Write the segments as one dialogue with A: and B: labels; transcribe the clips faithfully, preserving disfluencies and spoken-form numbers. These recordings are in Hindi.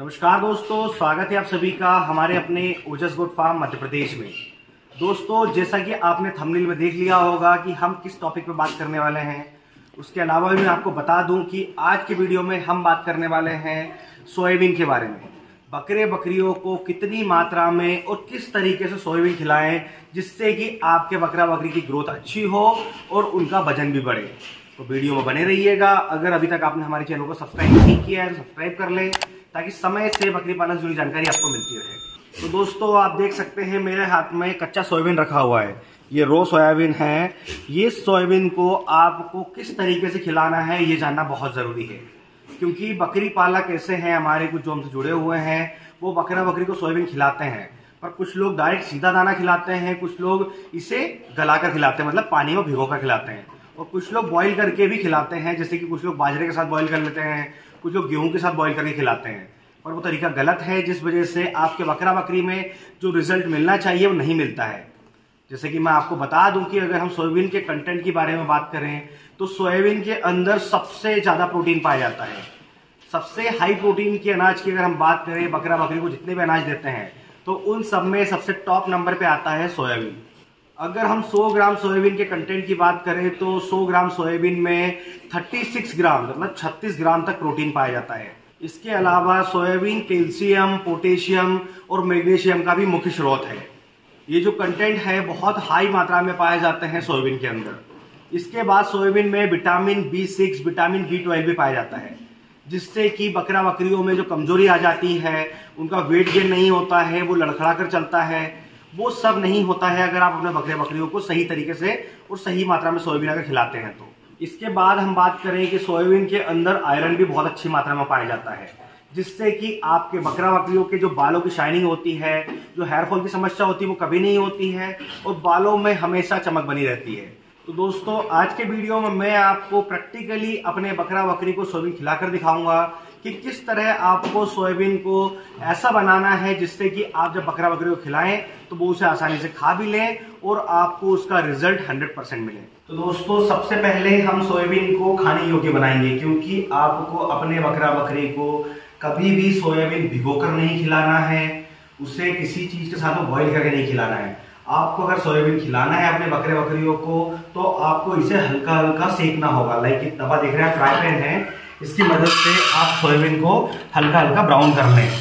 A: नमस्कार दोस्तों, स्वागत है आप सभी का हमारे अपने ओजस गोट फार्म मध्य प्रदेश में। दोस्तों, जैसा कि आपने थंबनेल में देख लिया होगा कि हम किस टॉपिक पे बात करने वाले हैं। उसके अलावा भी मैं आपको बता दूं कि आज के वीडियो में हम बात करने वाले हैं सोयाबीन के बारे में। बकरे बकरियों को कितनी मात्रा में और किस तरीके से सोयाबीन खिलाएं जिससे कि आपके बकरा बकरी की ग्रोथ अच्छी हो और उनका वजन भी बढ़े। तो वीडियो में बने रहिएगा। अगर अभी तक आपने हमारे चैनल को सब्सक्राइब नहीं किया है तो सब्सक्राइब कर लें ताकि समय से बकरी पालन से जुड़ी जानकारी आपको मिलती रहे। तो दोस्तों, आप देख सकते हैं मेरे हाथ में कच्चा सोयाबीन रखा हुआ है। ये रो सोयाबीन है। ये सोयाबीन को आपको किस तरीके से खिलाना है ये जानना बहुत जरूरी है, क्योंकि बकरी पालक ऐसे हैं हमारे कुछ जो हमसे जुड़े हुए हैं, वो बकरा बकरी को सोयाबीन खिलाते हैं, पर कुछ लोग डायरेक्ट सीधा दाना खिलाते हैं, कुछ लोग इसे गलाकर खिलाते हैं, मतलब पानी में भिगोकर खिलाते हैं, और कुछ लोग बॉईल करके भी खिलाते हैं, जैसे कि कुछ लोग बाजरे के साथ बॉईल कर लेते हैं, कुछ लोग गेहूं के साथ बॉईल करके खिलाते हैं। पर वो तरीका गलत है, जिस वजह से आपके बकरा बकरी में जो रिजल्ट मिलना चाहिए वो नहीं मिलता है। जैसे कि मैं आपको बता दूं कि अगर हम सोयाबीन के कंटेंट के बारे में बात करें तो सोयाबीन के अंदर सबसे ज्यादा प्रोटीन पाया जाता है। सबसे हाई प्रोटीन के अनाज की अगर हम बात करें, बकरा बकरी को जितने भी अनाज देते हैं तो उन सब में सबसे टॉप नंबर पे आता है सोयाबीन। अगर हम सौ ग्राम सोयाबीन के कंटेंट की बात करें तो सौ ग्राम सोयाबीन में छत्तीस ग्राम मतलब छत्तीस ग्राम तक प्रोटीन पाया जाता है। इसके अलावा सोयाबीन कैल्शियम, पोटेशियम और मैग्नीशियम का भी मुख्य स्रोत है। ये जो कंटेंट है बहुत हाई मात्रा में पाए जाते हैं सोयाबीन के अंदर। इसके बाद सोयाबीन में vitamin B six, vitamin B twelve भी पाया जाता है, जिससे कि बकरा बकरियों में जो कमजोरी आ जाती है, उनका वेट गेन नहीं होता है, वो लड़खड़ा कर चलता है, वो सब नहीं होता है अगर आप अपने बकरे बकरियों को सही तरीके से और सही मात्रा में सोयाबीन अगर खिलाते हैं तो। इसके बाद हम बात करें कि सोयाबीन के अंदर आयरन भी बहुत अच्छी मात्रा में पाया जाता है, जिससे कि आपके बकरा बकरियों के जो बालों की शाइनिंग होती है, जो हेयर फॉल की समस्या होती है, वो कभी नहीं होती है और बालों में हमेशा चमक बनी रहती है। तो दोस्तों, आज के वीडियो में मैं आपको प्रैक्टिकली अपने बकरा बकरी को सोयाबीन खिलाकर दिखाऊंगा कि किस तरह आपको सोयाबीन को ऐसा बनाना है जिससे कि आप जब बकरा बकरी को खिलाएं तो वो उसे आसानी से खा भी लें और आपको उसका रिजल्ट हंड्रेड परसेंट मिले। तो दोस्तों, सबसे पहले हम सोयाबीन को खाने योग्य बनाएंगे, क्योंकि आपको अपने बकरा बकरी को कभी भी सोयाबीन भिगोकर नहीं खिलाना है, उसे किसी चीज के साथ बॉईल करके नहीं खिलाना है। आपको अगर सोयाबीन खिलाना है अपने बकरे बकरियों को तो आपको इसे हल्का हल्का सेकना होगा। लाइक एक तवा देख रहे हैं, फ्राई पैन है, इसकी मदद से आप सोयाबीन को हल्का हल्का ब्राउन कर लें।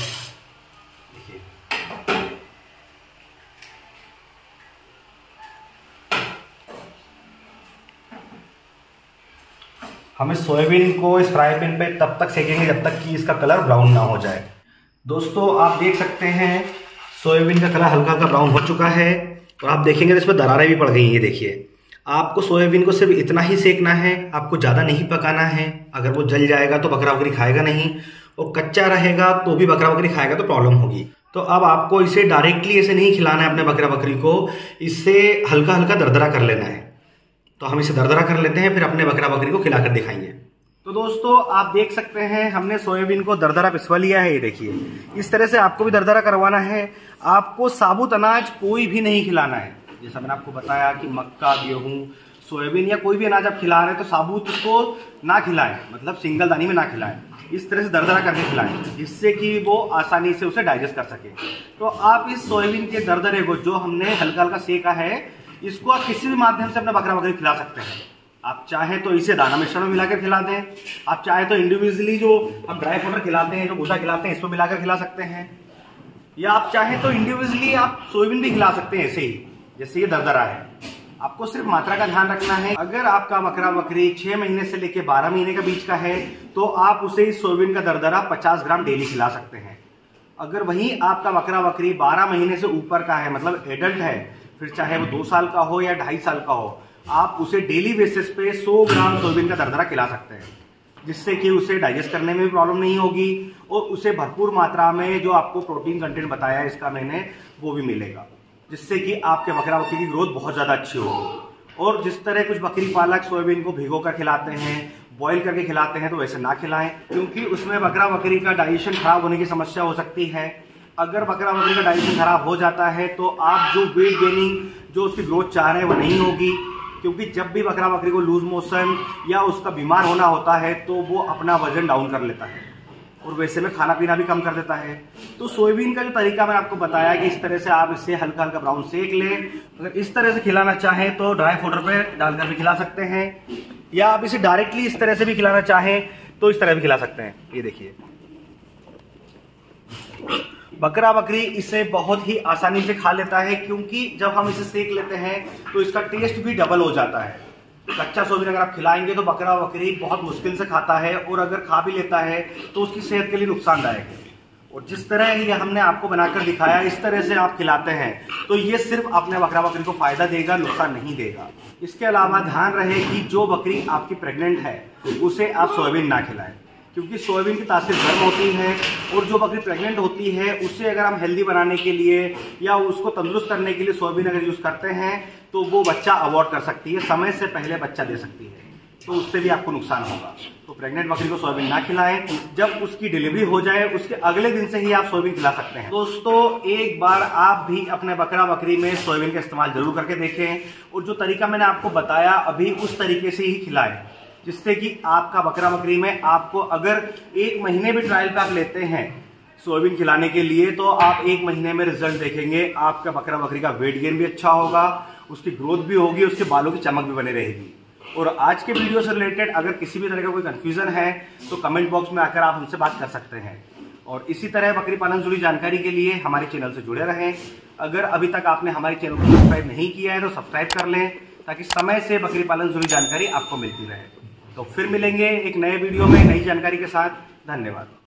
A: देखिए, हमें सोयाबीन को इस फ्राई पैन पे तब तक सेकेंगे जब तक कि इसका कलर ब्राउन ना हो जाए। दोस्तों, आप देख सकते हैं सोयाबीन का कलर हल्का हल्का ब्राउन हो चुका है और आप देखेंगे तो इसमें दरारें भी पड़ गई हैं। ये देखिए, आपको सोयाबीन को सिर्फ इतना ही सेकना है, आपको ज़्यादा नहीं पकाना है। अगर वो जल जाएगा तो बकरा बकरी खाएगा नहीं, और कच्चा रहेगा तो भी बकरा बकरी खाएगा तो प्रॉब्लम होगी। तो अब आपको इसे डायरेक्टली ऐसे नहीं खिलाना है अपने बकरा बकरी को, इससे हल्का हल्का दरदरा कर लेना है। तो हम इसे दरदरा कर लेते हैं, फिर अपने बकरा बकरी को खिलाकर दिखाएंगे। तो दोस्तों, आप देख सकते हैं हमने सोयाबीन को दरदरा पिसवा लिया है। ये देखिए, इस तरह से आपको भी दरदरा करवाना है। आपको साबुत अनाज कोई भी नहीं खिलाना है। जैसा मैंने आपको बताया कि मक्का, गेहूं, सोयाबीन या कोई भी अनाज आप खिला रहे हैं तो साबुत उसको ना खिलाएं, मतलब सिंगल दानी में ना खिलाएं। इस तरह से दरदरा करके खिलाएं, जिससे कि वो आसानी से उसे डाइजेस्ट कर सके। तो आप इस सोयाबीन के दरदरे को जो हमने हल्का हल्का सेका है, इसको आप किसी भी माध्यम से अपना बकरा बकरी खिला सकते हैं। आप चाहे तो इसे दाना मिश्रण में मिलाकर खिला दें, आप चाहे तो इंडिविजुअली जो हम ड्राई पाउडर खिलाते हैं, जो भूसा खिलाते हैं, इसको मिलाकर खिला सकते हैं, या आप चाहे तो इंडिविजुअली आप सोयाबीन भी खिला सकते हैं ऐसे ही, जैसे ये दरदरा है। आपको सिर्फ मात्रा का ध्यान रखना है। अगर आपका बकरा बकरी छह महीने से लेकर बारह महीने के बीच का है तो आप उसे इस सोयाबीन का दरदरा पचास ग्राम डेली खिला सकते हैं। अगर वहीं आपका बकरा बकरी बारह महीने से ऊपर का है, मतलब एडल्ट है, फिर चाहे वो दो साल का हो या ढाई साल का हो, आप उसे डेली बेसिस पे सौ ग्राम सोयाबीन का दरदरा खिला सकते हैं, जिससे कि उसे डाइजेस्ट करने में भी प्रॉब्लम नहीं होगी और उसे भरपूर मात्रा में जो आपको प्रोटीन कंटेंट बताया इसका मैंने, वो भी मिलेगा, जिससे कि आपके बकरा बकरी की ग्रोथ बहुत ज़्यादा अच्छी होगी। और जिस तरह कुछ बकरी पालक सोयाबीन को भिगो कर खिलाते हैं, बॉईल करके खिलाते हैं, तो वैसे ना खिलाएं, क्योंकि उसमें बकरा बकरी का डाइजेशन खराब होने की समस्या हो सकती है। अगर बकरा बकरी का डाइजेशन खराब हो जाता है तो आप जो वेट गेनिंग, जो उसकी ग्रोथ चाह रहे हैं, वो नहीं होगी। क्योंकि जब भी बकरा बकरी को लूज मोशन या उसका बीमार होना होता है तो वो अपना वजन डाउन कर लेता है, और वैसे में खाना पीना भी कम कर देता है। तो सोयाबीन का जो तरीका मैंने आपको बताया कि इस तरह से आप इसे हल्का हल्का ब्राउन सेक लें। अगर इस तरह से खिलाना चाहें तो ड्राई पाउडर पे डालकर भी खिला सकते हैं, या आप इसे डायरेक्टली इस तरह से भी खिलाना चाहें तो इस तरह भी खिला सकते हैं। ये देखिए, बकरा बकरी इसे बहुत ही आसानी से खा लेता है, क्योंकि जब हम इसे सेक लेते हैं तो इसका टेस्ट भी डबल हो जाता है। कच्चा सोयाबीन अगर आप खिलाएंगे तो बकरा बकरी बहुत मुश्किल से खाता है, और अगर खा भी लेता है तो उसकी सेहत के लिए नुकसानदायक है। और जिस तरह ये हमने आपको बनाकर दिखाया, इस तरह से आप खिलाते हैं तो ये सिर्फ अपने बकरा बकरी को फायदा देगा, नुकसान नहीं देगा। इसके अलावा ध्यान रहे कि जो बकरी आपकी प्रेग्नेंट है उसे आप सोयाबीन ना खिलाएं, क्योंकि सोयाबीन की तासीर गर्म होती है, और जो बकरी प्रेग्नेंट होती है उसे अगर हम हेल्दी बनाने के लिए या उसको तंदुरुस्त करने के लिए सोयाबीन अगर यूज़ करते हैं तो वो बच्चा अवॉर्ड कर सकती है, समय से पहले बच्चा दे सकती है, तो उससे भी आपको नुकसान होगा। तो प्रेग्नेंट बकरी को सोयाबीन ना खिलाएं, जब उसकी डिलीवरी हो जाए उसके अगले दिन से ही आप सोयाबीन खिला सकते हैं। दोस्तों, एक बार आप भी अपने बकरा बकरी में सोयाबीन का इस्तेमाल जरूर करके देखें, और जो तरीका मैंने आपको बताया अभी उस तरीके से ही खिलाएं, जिससे कि आपका बकरा बकरी में आपको अगर एक महीने भी ट्रायल पैक लेते हैं सोयाबीन खिलाने के लिए तो आप एक महीने में रिजल्ट देखेंगे। आपका बकरा बकरी का वेट गेन भी अच्छा होगा, उसकी ग्रोथ भी होगी, उसके बालों की चमक भी बनी रहेगी। और आज के वीडियो से रिलेटेड अगर किसी भी तरह का कोई कंफ्यूजन है तो कमेंट बॉक्स में आकर आप हमसे बात कर सकते हैं। और इसी तरह बकरी पालन से जुड़ी जानकारी के लिए हमारे चैनल से जुड़े रहें। अगर अभी तक आपने हमारे चैनल को सब्सक्राइब नहीं किया है तो सब्सक्राइब कर लें, ताकि समय से बकरी पालन से जुड़ी जानकारी आपको मिलती रहे। तो फिर मिलेंगे एक नए वीडियो में नई जानकारी के साथ। धन्यवाद।